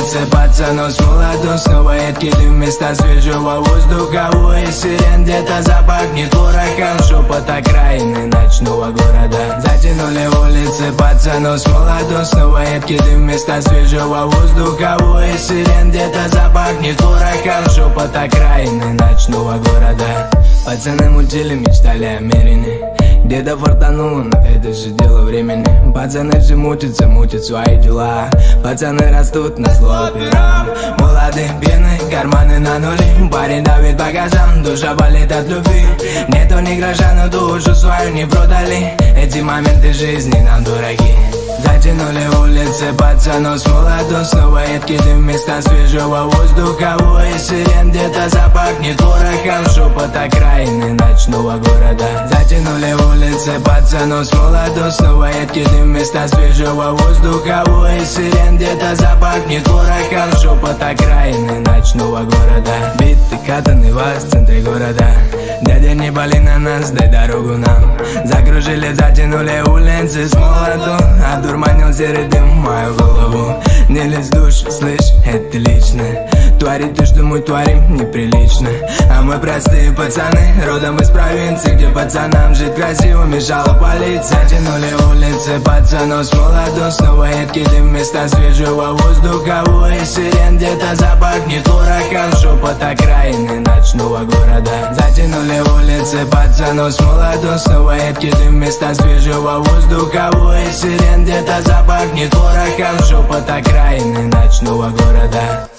улице пацанов с молоду, снова едким места свежего воздуха. Вой сирен, где-то запахнет порохом, шепот окраины ночного города. Затянули улицы пацанов с молоду, снова едким места свежего воздуха. Вой сирен, где-то запахнет порохом, шепот окраины ночного города. Пацаны мутили, мечтали о мерине, где-то фартануло, но это же дело времени. Пацаны же мутятся, мутят свои дела. Пацаны растут на зло операм. Молодые, пьяные, карманы на нуле. Парень давит по газам, душа болит от любви. Нету ни гроша, но душу свою не продали. Эти моменты жизни нам дураки. Затянули улицы пацанов с молоду, снова едким места свежего воздуха. Вой сирен, где-то запахнет порохом, шепот окраины ночного города. Затянули улицы пацанов с молоду, снова едким места свежего воздуха. Вой сирен, где-то запахнет порохом, шепот окраины ночного города. Биты, катаны вас в центре города. Дядя, не боли на нас, дай дорогу нам. Закружили, затянули улицы с молоду, одурманил серый дым мою голову. Не лезь в душу, слышь, это лично. Творить то, что мы творим, неприлично. А мы простые пацаны, родом из провинции, где пацанам жить красиво мешала полиция. Затянули улицы пацанов с молоду, снова едким места свежего воздуха. Вой сирен, где-то запахнет порохом, шепот окраины ночного города. Затянули улицы пацанов с молоду, снова едким места свежего воздуха. Вой сирен, где-то запахнет порохом, шепот окраины ночного города.